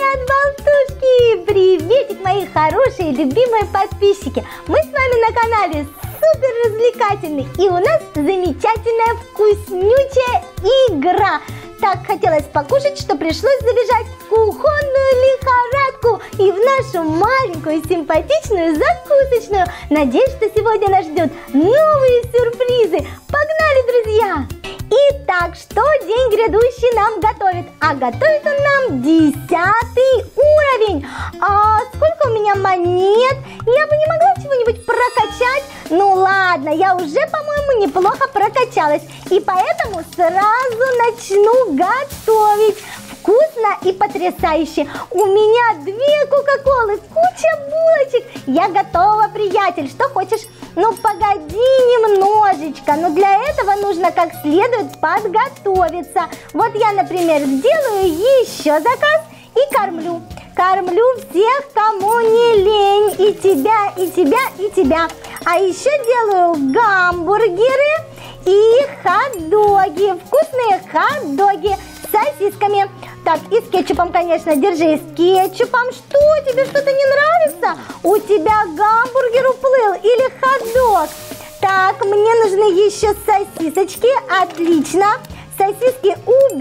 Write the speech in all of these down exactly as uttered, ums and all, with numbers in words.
Привет, болтушки! Приветик, мои хорошие, любимые подписчики! Мы с вами на канале Супер Развлекательный, и у нас замечательная вкуснючая игра. Так хотелось покушать, что пришлось забежать в кухонную лихорадку и в нашу маленькую симпатичную закусочную. Надеюсь, что сегодня нас ждет новые сюрпризы. Погнали, друзья! Итак, что день грядущий нам готовит? А готовит он нам десятый уровень. А сколько у меня монет? Я бы не могла чего-нибудь прокачать? Ну ладно, я уже, по-моему, неплохо прокачалась. И поэтому сразу начну готовить. Вкусно и потрясающе. У меня две кока-колы, куча булочек. Я готова, приятель. Что хочешь? Ну, погоди немножечко. Но для этого нужно как следует подготовиться. Вот я, например, сделаю еще заказ и кормлю. Кормлю всех, кому не лень. И тебя, и тебя, и тебя. А еще делаю гамбургеры и хот-доги. Вкусные хот-доги с сосисками. Так, и с кетчупом, конечно, держи, с кетчупом. Что, тебе что-то не нравится? У тебя гамбургер уплыл или хот-дог? Так, мне нужны еще сосисочки, отлично. Сосиски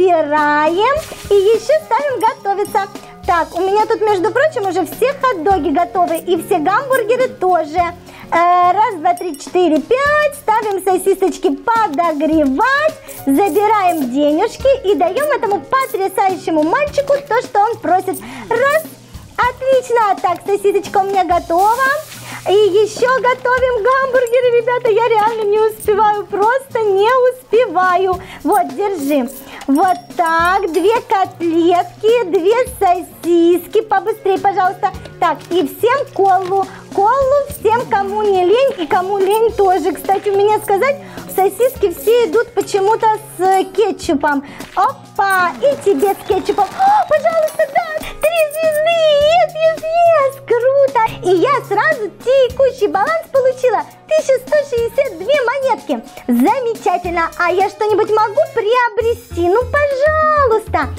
убираем и еще ставим готовиться. Так, у меня тут, между прочим, уже все хот-доги готовы и все гамбургеры тоже. Раз, два, три, четыре, пять. Ставим сосисочки подогревать. Забираем денежки и даем этому потрясающему мальчику то, что он просит. Раз. Отлично. Так, сосисочка у меня готова. И еще готовим гамбургеры, ребята. Я реально не успеваю. Просто не успеваю. Вот, держи. Вот так. Две котлетки, две сосиски. Побыстрее, пожалуйста. Так, и всем колу. Колу всем, кому не лень, и кому лень тоже. Кстати, у меня сказать, сосиски все идут почему-то с кетчупом. Опа, и тебе с кетчупом. О, пожалуйста, да, три звезды, yes, yes, yes, круто. И я сразу текущий баланс получила. тысяча сто шестьдесят две монетки. Замечательно. А я что-нибудь могу приобрести? Ну, пожалуйста.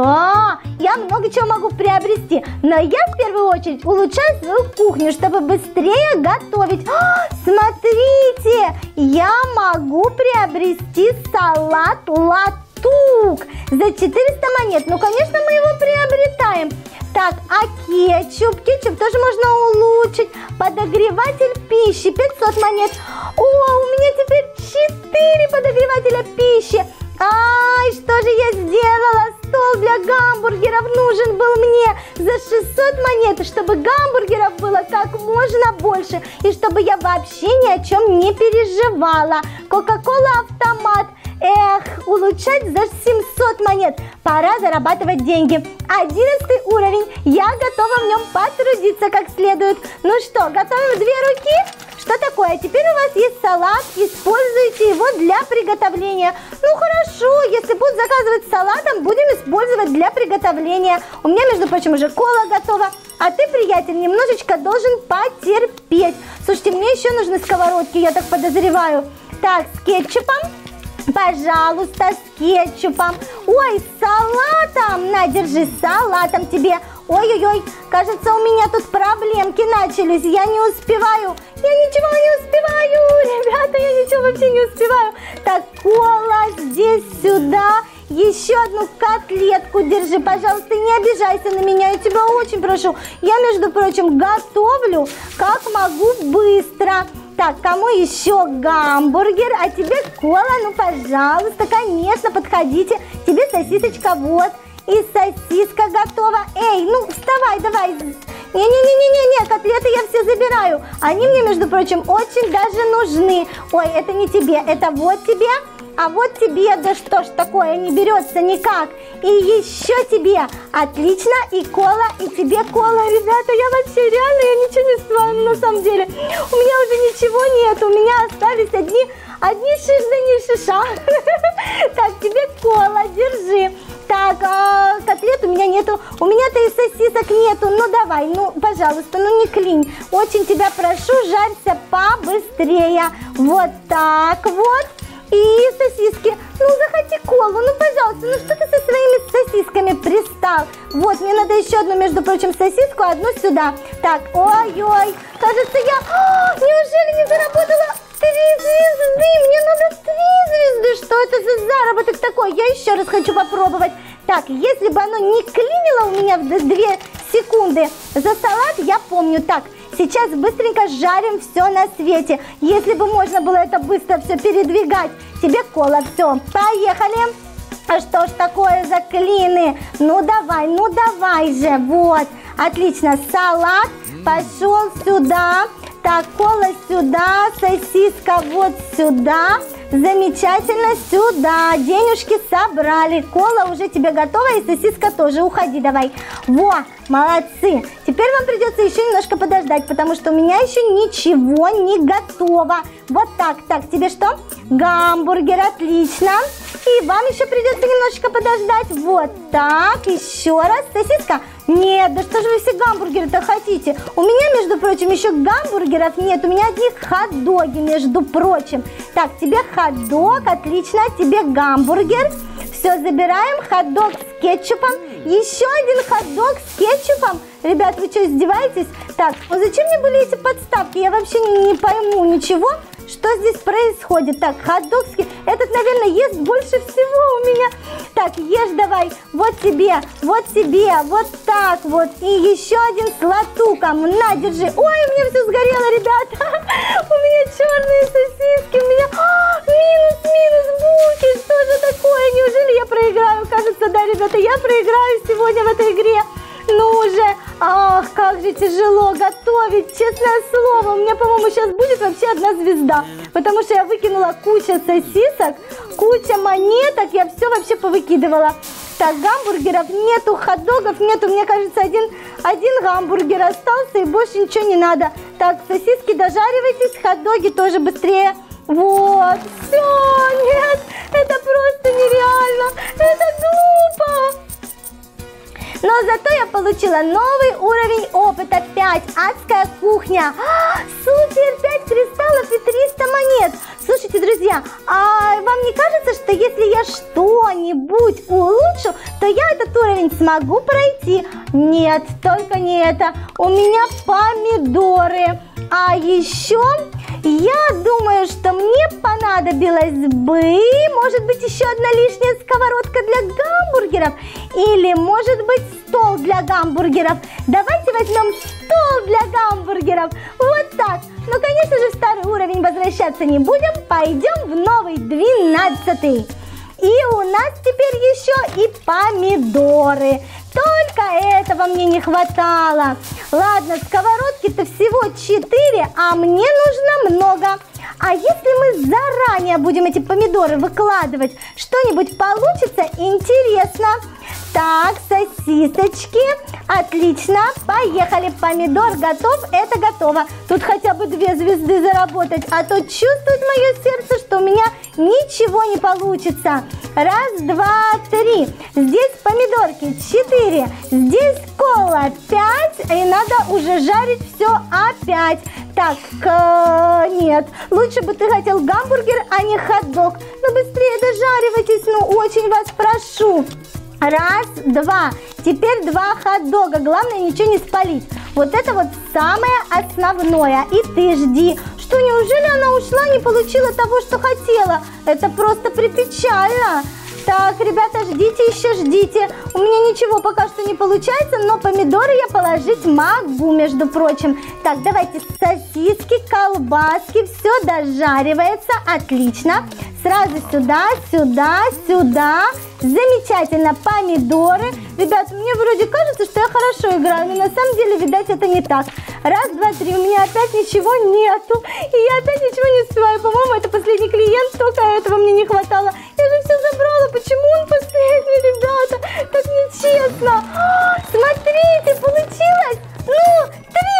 Да, я много чего могу приобрести. Но я в первую очередь улучшаю свою кухню, чтобы быстрее готовить. О, смотрите, я могу приобрести салат латук за четыреста монет. Ну, конечно, мы его приобретаем. Так, а кетчуп? Кетчуп тоже можно улучшить. Подогреватель пищи, пятьсот монет. О, у меня теперь четыре подогревателя пищи. Ай, что же я сделала? Стол для гамбургеров нужен был мне за шестьсот монет, чтобы гамбургеров было как можно больше. И чтобы я вообще ни о чем не переживала. Кока-кола автомат. Эх, улучшать за семьсот монет. Пора зарабатывать деньги. Одиннадцатый уровень. Я готова в нем потрудиться как следует. Ну что, готовим две руки? Что такое? Теперь у вас есть салат. Используйте его для приготовления. Ну хорошо, если будут заказывать салатом, будем использовать для приготовления. У меня, между прочим, уже кола готова. А ты, приятель, немножечко должен потерпеть. Слушайте, мне еще нужны сковородки, я так подозреваю. Так, с кетчупом. Пожалуйста, с кетчупом. Ой, с салатом. На, держи, с салатом тебе. Ой-ой-ой, кажется, у меня тут проблемки начались. Я не успеваю. Я ничего не успеваю. Ребята, я ничего вообще не успеваю. Так, кола здесь, сюда. Еще одну котлетку держи, пожалуйста, не обижайся на меня, я тебя очень прошу. Я, между прочим, готовлю как могу быстро. Так, кому еще гамбургер, а тебе кола? Ну, пожалуйста, конечно, подходите. Тебе сосисочка, вот. И сосиска готова. Эй, ну, вставай, давай. Не-не-не-не-не, котлеты я все забираю. Они мне, между прочим, очень даже нужны. Ой, это не тебе, это вот тебе. А вот тебе, да что ж такое, не берется никак. И еще тебе. Отлично, и кола, и тебе кола. Ребята, я вообще реально, я ничего не успеваю на самом деле. У меня уже ничего нет, у меня остались одни, одни шиш да не шиша. Так, тебе кола, держи. Так, а, котлет у меня нету, у меня-то и сосисок нету. Ну давай, ну пожалуйста, ну не клинь. Очень тебя прошу, жарься побыстрее. Вот так вот. и сосиски. Ну, захоти колу, ну, пожалуйста, ну что ты со своими сосисками пристал? Вот, мне надо еще одну, между прочим, сосиску, одну сюда. Так, ой-ой, кажется, я... О, неужели не заработала три звезды? Мне надо три звезды, что это за заработок такой? Я еще раз хочу попробовать. Так, если бы оно не клинило у меня в две секунды за салат, я помню. Так, сейчас быстренько жарим все на свете. Если бы можно было это быстро все передвигать. Тебе кола, все, поехали. А что ж такое за клины? Ну давай, ну давай же, вот. Отлично, салат пошел сюда. Так, кола сюда, сосиска вот сюда. Замечательно, сюда. Денежки собрали. Кола уже тебе готова, и сосиска тоже. Уходи давай. Во, молодцы. Теперь вам придется еще немножко подождать, потому что у меня еще ничего не готово. Вот так. Так, тебе что? Гамбургер, отлично. И вам еще придется немножечко подождать. Вот так, еще раз. Сосиска? Нет, да что же вы все гамбургеры-то хотите? У меня, между прочим, еще гамбургеров нет. У меня одни хот-доги, между прочим. Так, тебе хот-дог, отлично. Тебе гамбургер. Все, забираем. Хот-дог с кетчупом. Еще один хот-дог с кетчупом. Ребят, вы что, издеваетесь? Так, а зачем мне были эти подставки? Я вообще не, не пойму ничего. Что здесь происходит? Так, хот-дог, этот, наверное, ест больше всего у меня. Так, ешь давай, вот тебе, вот тебе, вот так вот. И еще один с латуком. На, держи. Ой, у меня все сгорело, ребята. У меня черные сосиски, у меня минус, минус, булки. Что же такое? Неужели я проиграю? Кажется, да, ребята, я проиграю сегодня в этой игре. Ну уже, ах, как же тяжело готовить, честное слово. У меня, по-моему, сейчас будет вообще одна звезда. Потому что я выкинула кучу сосисок, куча монеток, я все вообще повыкидывала. Так, гамбургеров нету, хот-догов нету. Мне кажется, один, один гамбургер остался и больше ничего не надо. Так, сосиски дожаривайтесь, хот-доги тоже быстрее. Вот, все, нет, это просто нереально, это глупо. Но зато я получила новый уровень опыта пять. Адская кухня. А, супер, пять кристаллов и триста монет. Слушайте, друзья, а вам не кажется, что если я что-нибудь улучшу, то я этот уровень смогу пройти? Нет, только не это. У меня помидоры. А еще я думаю, что мне понадобилось бы, может быть, еще одна лишняя сковородка для гамбургеров. Или, может быть, стол для гамбургеров. Давайте возьмем стол для гамбургеров. Вот так. Но, конечно же, в старый уровень возвращаться не будем. Пойдем в новый, двенадцатый. И у нас теперь еще и помидоры. Только этого мне не хватало. Ладно, сковородки-то всего четыре, а мне нужно много. А если мы заранее будем эти помидоры выкладывать, что-нибудь получится интересно. Так, сосисочки. Отлично, поехали. Помидор готов, это готово. Тут хотя бы две звезды заработать, а то чувствует мое сердце, что у меня ничего не получится. Раз, два, три. Здесь помидорки четыре. Здесь кола пять. И надо уже жарить все опять. Так, э, нет. Лучше бы ты хотел гамбургер, а не хот-дог. Ну быстрее дожаривайтесь, ну очень вас прошу. Раз, два. Теперь два хот-дога. Главное ничего не спалить. Вот это вот самое основное. И ты жди. Что, неужели она ушла, не получила того, что хотела? Это просто припечально. Так, ребята, ждите, еще ждите. У меня ничего пока что не получается, но помидоры я положить могу, между прочим. Так, давайте сосиски, колбаски, все дожаривается. Отлично. Сразу сюда, сюда, сюда. Замечательно, помидоры. Ребят, мне вроде кажется, что я хорошо играю, но на самом деле, видать, это не так. Раз, два, три, у меня опять ничего нету. И я опять ничего не успеваю. По-моему, это последний клиент, только этого мне не хватало. Я же все забрала. Почему он последний, ребята? Так нечестно. А, смотрите, получилось. Ну, три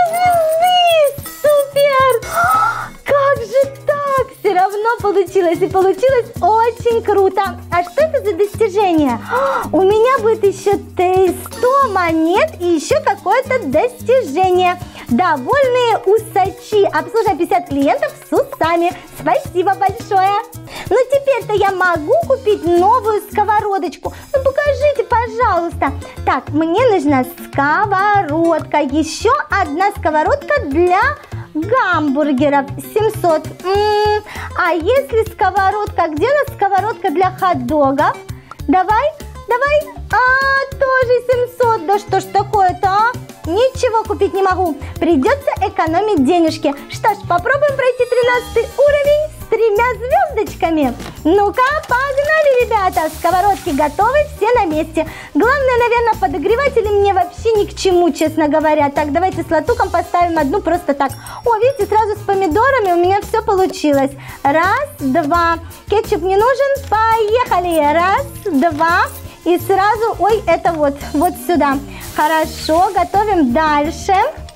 звезды. Супер. А, как же так? Все равно получилось. И получилось очень круто. А что это за достижение? А, у меня будет еще сто монет и еще какое-то достижение. Довольные усачи, обслуживая пятьдесят клиентов с усами. Спасибо большое. Ну теперь-то я могу купить новую сковородочку. Ну покажите, пожалуйста. Так, мне нужна сковородка. Еще одна сковородка для гамбургеров. семьсот. М-м, а если сковородка, где у нас сковородка для хот-догов? Давай, давай. А, тоже семьсот. Да что ж такое-то, а? Ничего купить не могу. Придется экономить денежки. Что ж, попробуем пройти тринадцатый уровень с тремя звездочками. Ну-ка, погнали, ребята. Сковородки готовы, все на месте. Главное, наверное, подогреватели мне вообще ни к чему, честно говоря. Так, давайте с латуком поставим одну просто так. О, видите, сразу с помидорами у меня все получилось. Раз, два. Кетчуп не нужен? Поехали. Раз, два. И сразу, ой, это вот, вот сюда. Хорошо, готовим дальше.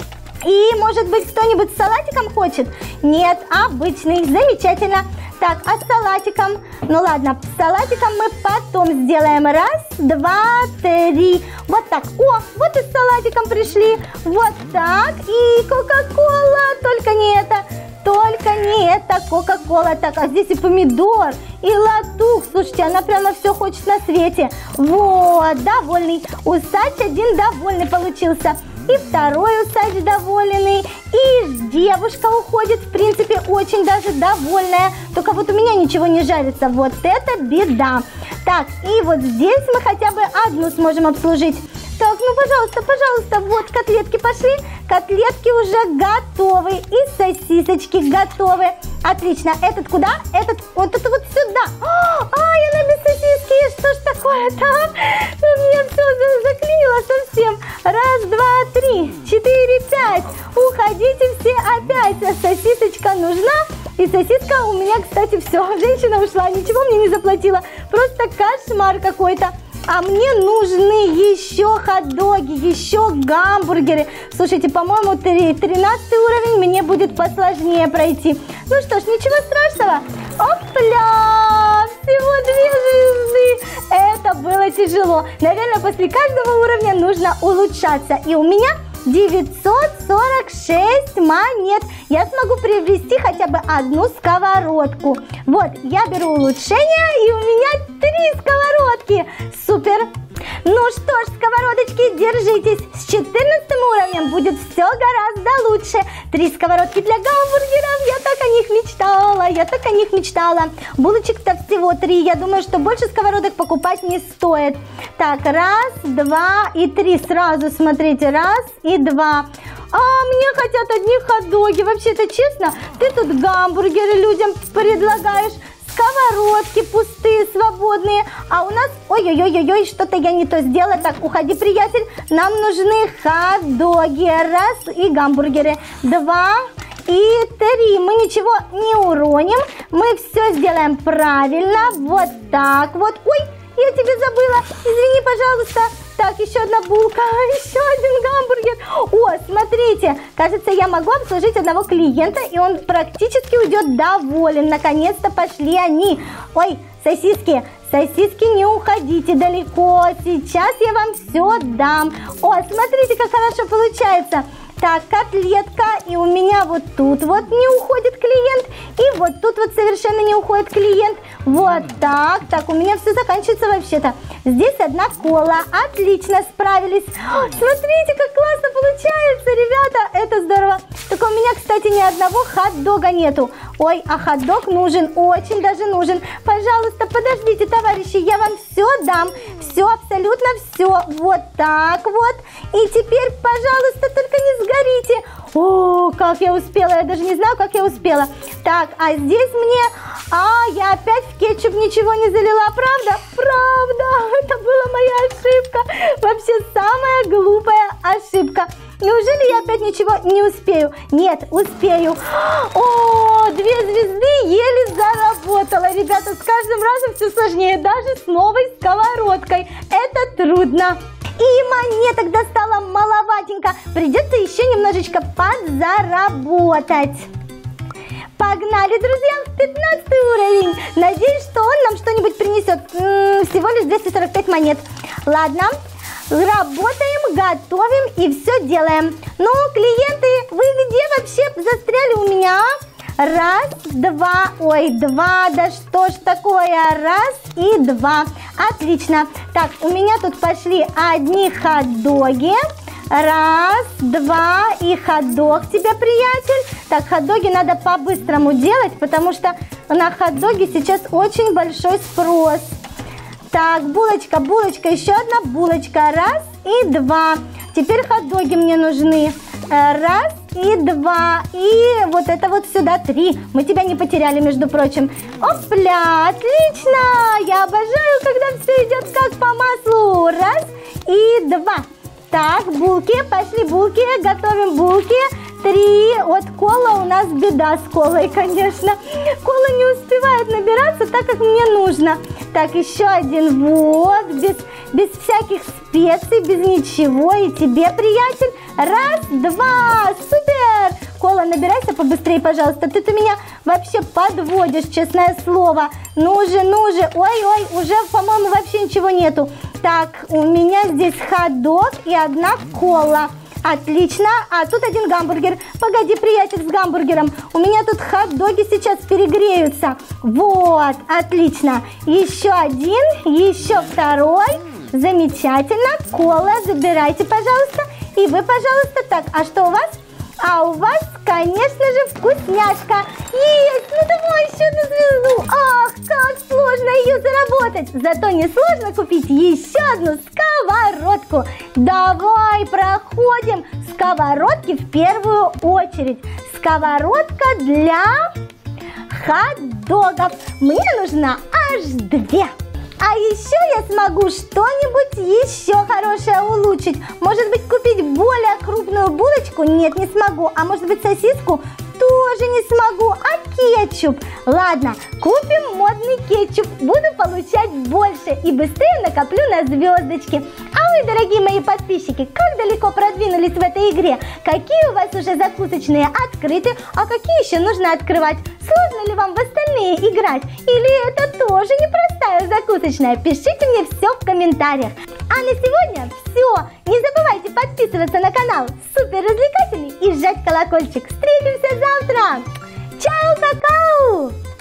И, может быть, кто-нибудь с салатиком хочет? Нет, обычный, замечательно. Так, а с салатиком? Ну ладно, с салатиком мы потом сделаем. Раз, два, три. Вот так. О, вот и с салатиком пришли. Вот так. И кока-кола, только не это. Только не это кока-кола. Так, а здесь и помидор, и латук. Слушайте, она прямо все хочет на свете. Вот, довольный. Усач один довольный получился. И второй усач довольный. И девушка уходит, в принципе, очень даже довольная. Только вот у меня ничего не жарится. Вот это беда. Так, и вот здесь мы хотя бы одну сможем обслужить. Так, ну, пожалуйста, пожалуйста, вот котлетки пошли. Котлетки уже готовы. И сосисочки готовы. Отлично. Этот куда? Этот вот это вот сюда. Ай, она без сосиски. Что ж такое-то? У меня все заклинило совсем. Раз, два, три, четыре, пять. Уходите все опять. Сосисочка нужна. И сосиска у меня, кстати, все. Женщина ушла, ничего мне не заплатила. Просто кошмар какой-то. А мне нужны еще хот-доги, еще гамбургеры. Слушайте, по-моему, тринадцатый уровень мне будет посложнее пройти. Ну что ж, ничего страшного. Опля! Всего две звезды. Это было тяжело. Наверное, после каждого уровня нужно улучшаться. И у меня девятьсот сорок шесть монет. Я смогу приобрести хотя бы одну сковородку. Вот, я беру улучшение, и у меня три сковородки. Супер! Ну что ж, сковородочки, держитесь. С четырнадцатым уровнем будет все гораздо лучше. Три сковородки для гамбургеров. Я так о них мечтала. Я так о них мечтала. Булочек-то всего три. Я думаю, что больше сковородок покупать не стоит. Так, раз, два и три. Сразу смотрите. Раз и два. А мне хотят одни хот-доги. Вообще-то, честно, ты тут гамбургеры людям предлагаешь. Сковородки пустые, свободные. А у нас, ой-ой-ой-ой, что-то я не то сделала. Так, уходи, приятель. Нам нужны хот-доги. Раз, и гамбургеры. Два и три. Мы ничего не уроним. Мы все сделаем правильно. Вот так вот. Ой, я тебе забыла. Извини, пожалуйста. Так, еще одна булка, еще один гамбургер. О, смотрите, кажется, я могу обслужить одного клиента, и он практически уйдет доволен. Наконец-то пошли они. Ой, сосиски, сосиски, не уходите далеко. Сейчас я вам все дам. О, смотрите, как хорошо получается. Так, котлетка, и у меня вот тут вот не уходит клиент, и вот тут вот совершенно не уходит клиент. Вот так, так, у меня все заканчивается вообще-то. Здесь одна кола, отлично, справились. О, смотрите, как классно получается, ребята, это здорово. Только у меня, кстати, ни одного хот-дога нету. Ой, а хот-дог нужен, очень даже нужен. Пожалуйста, подождите, товарищи, я вам все дам. Все, абсолютно все. Вот так вот. И теперь, пожалуйста, только не сгорите. О, как я успела, я даже не знаю, как я успела. Так, а здесь мне... А, я опять в кетчуп ничего не залила, правда? Правда, это была моя ошибка. Вообще самая глупая ошибка. Неужели я опять ничего не успею? Нет, успею. О, две звезды еле заработала. Ребята, с каждым разом все сложнее, даже с новой сковородкой. Это трудно. И монеток достала маловатенько. Придется еще немножечко подзаработать. Погнали, друзья, в пятнадцатый уровень. Надеюсь, что он нам что-нибудь принесет. М-м, всего лишь двести сорок пять монет. Ладно, Работаем, готовим и все делаем. Ну, клиенты, вы где вообще застряли у меня? Раз, два, ой, два, да что ж такое, раз и два. Отлично. Так, у меня тут пошли одни хот-доги. Раз, два и хот-дог тебе, приятель. Так, хот-доги надо по-быстрому делать, потому что на хот-доги сейчас очень большой спрос. Так, булочка, булочка, еще одна булочка. Раз и два. Теперь хот-доги мне нужны. Раз и два. И вот это вот сюда три. Мы тебя не потеряли, между прочим. Опля, отлично. Я обожаю, когда все идет как по маслу. Раз и два. Так, булки, пошли булки, готовим булки. Три. Вот кола, у нас беда с колой, конечно. Кола не успевает набираться так, как мне нужно. Так, еще один, вот, без, без всяких специй, без ничего. И тебе, приятель. Раз, два, супер. Кола, набирайся побыстрее, пожалуйста. Ты-то меня вообще подводишь, честное слово. Ну же, ну же. Ой-ой, уже, по-моему, вообще ничего нету. Так, у меня здесь хот-дог и одна кола. Отлично. А тут один гамбургер. Погоди, приятель, с гамбургером. У меня тут хот-доги сейчас перегреются. Вот, отлично. Еще один, еще второй. Замечательно. Кола, забирайте, пожалуйста. И вы, пожалуйста. Так, а что у вас? А у вас, конечно же, вкусняшка. Есть! Ну давай еще одну звезду. Ах, как сложно ее заработать. Зато не сложно купить еще одну сковородку. Давай проходим сковородки в первую очередь. Сковородка для хот-догов. Мне нужна аж две. А еще я смогу что-нибудь еще хорошее улучшить. Может быть, купить более крупную булочку? Нет, не смогу. А может быть, сосиску? Тоже не смогу. А кетчуп? Ладно, купим модный кетчуп. Буду получать больше и быстрее накоплю на звездочки. А вы, дорогие мои подписчики, как далеко продвинулись в этой игре? Какие у вас уже закусочные открыты? А какие еще нужно открывать? Сложно ли вам в остальные играть? Или это тоже непростая закусочная? Пишите мне все в комментариях. А на сегодня все. Не забывайте подписываться на канал Супер Развлекательный и жать колокольчик. Встретимся завтра. Чао, какао!